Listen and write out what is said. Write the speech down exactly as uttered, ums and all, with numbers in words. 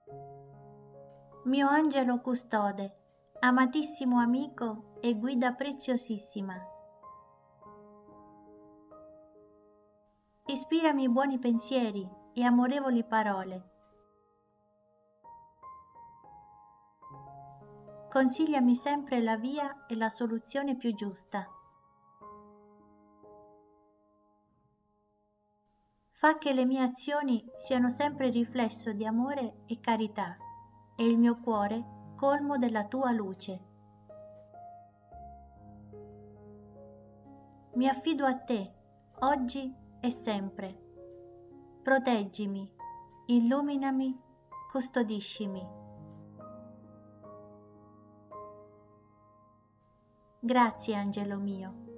Mio angelo custode, amatissimo amico e guida preziosissima, ispirami buoni pensieri e amorevoli parole. Consigliami sempre la via e la soluzione più giusta. Fa che le mie azioni siano sempre riflesso di amore e carità e il mio cuore colmo della tua luce. Mi affido a te, oggi e sempre. Proteggimi, illuminami, custodiscimi. Grazie, angelo mio.